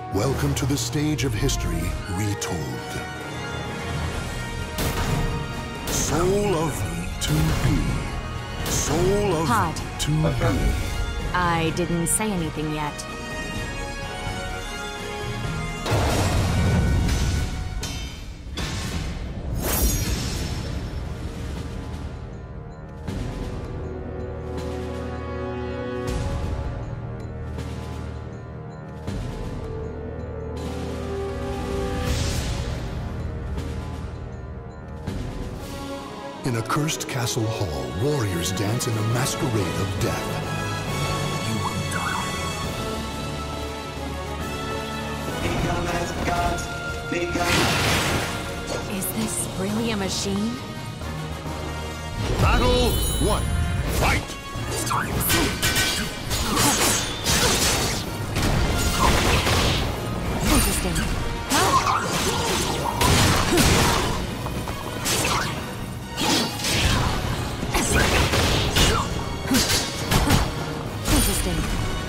Welcome to the stage of history retold. Soul of to be. Soul of Pod. to be. I didn't say anything yet. In a cursed castle hall, warriors dance in a masquerade of death. You will die. Is this really a machine? Battle 1. Fight! Interesting. Interesting.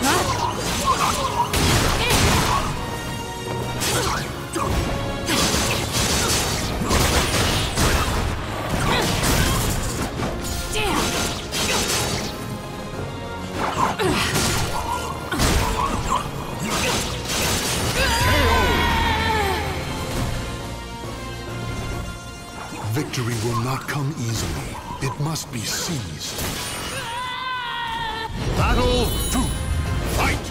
Victory will not come easily. It must be seized. Battle 2. Fight!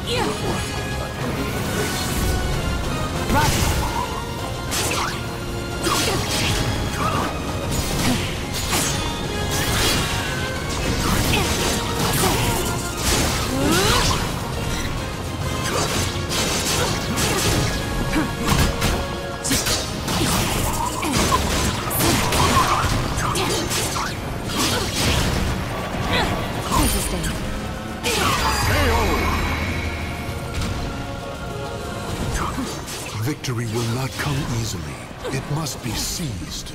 Victory will not come easily. It must be seized.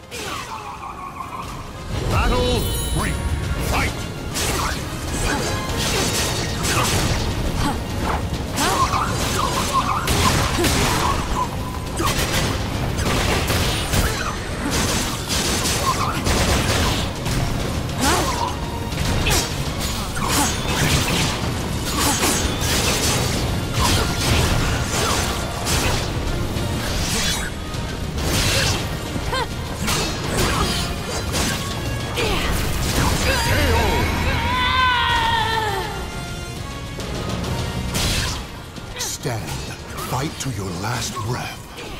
Battle 3. Fight! Stand. Fight to your last breath.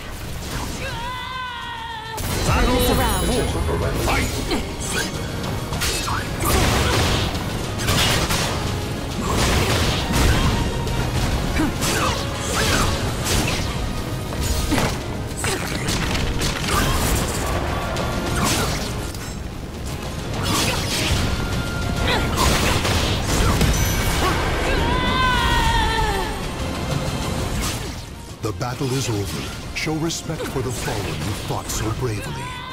Turn this around. 4. Fight! The battle is over. Show respect for the fallen who fought so bravely.